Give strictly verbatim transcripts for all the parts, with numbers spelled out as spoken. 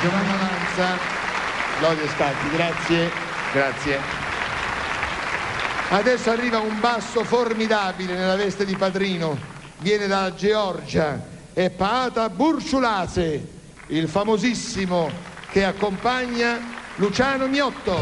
Giovanna Lanza, Gloria Scacchi, grazie, grazie. Adesso arriva un basso formidabile nella veste di padrino, viene dalla Georgia, è Paata Burciulase, il famosissimo che accompagna Luciano Miotto.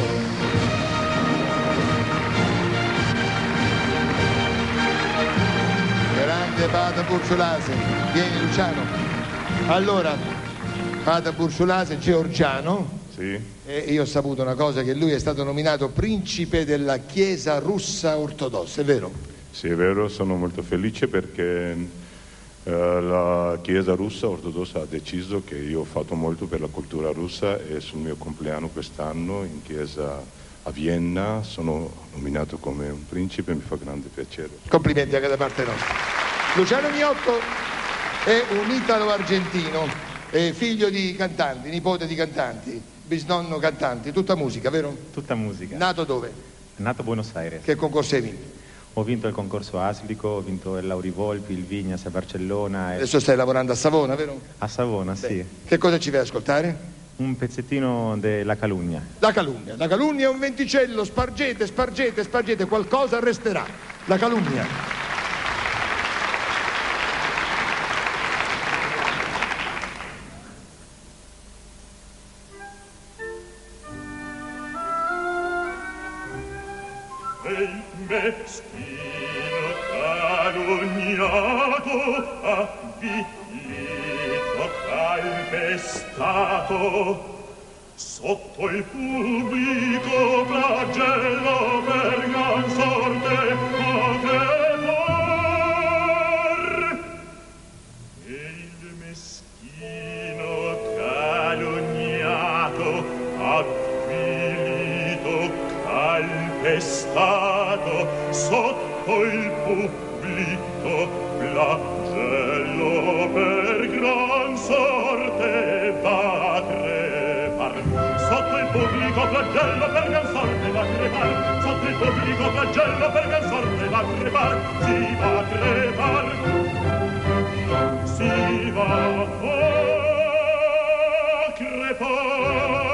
Grande Paata Burciulase, vieni Luciano. Allora, Paata Burciulase, georgiano. Sì. E io ho saputo una cosa, che lui è stato nominato principe della Chiesa russa ortodossa, è vero? Sì, è vero, sono molto felice perché eh, la Chiesa russa ortodossa ha deciso che io ho fatto molto per la cultura russa e sul mio compleanno quest'anno in chiesa a Vienna sono nominato come un principe, mi fa grande piacere. Complimenti anche da parte nostra. Luciano Miotto è un italo-argentino, è figlio di cantanti, nipote di cantanti, bisnonno cantanti, tutta musica, vero? Tutta musica. Nato dove? Nato a Buenos Aires. Che concorso hai vinto? Ho vinto il concorso Aslico, ho vinto il Lauri Volpi, il Vignas a Barcellona. E... Adesso stai lavorando a Savona, vero? A Savona, Beh, sì. Che cosa ci vai ad ascoltare? Un pezzettino della Calunnia. La calunnia. La calunnia è un venticello, spargete, spargete, spargete, qualcosa resterà. La calunnia. Il meschino calunniato, avvilito, calpestato, sotto il pubblico flagello per gran sorte potremor. E il meschino calunniato, avvilito, calpestato, sotto il pubblico flagello per gran sorte va crepar. Sotto il pubblico flagello per gran sorte va crepar. Sotto il pubblico flagello per gran sorte va crepar. Si va a crepar. Si va a crepar.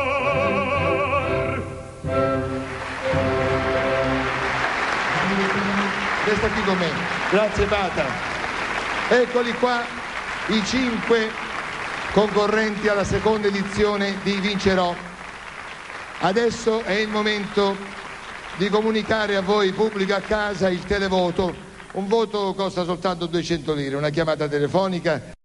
Resta qui con me. Grazie Pata. Eccoli qua i cinque concorrenti alla seconda edizione di Vincerò. Adesso è il momento di comunicare a voi, pubblico a casa, il televoto. Un voto costa soltanto duecento lire, una chiamata telefonica.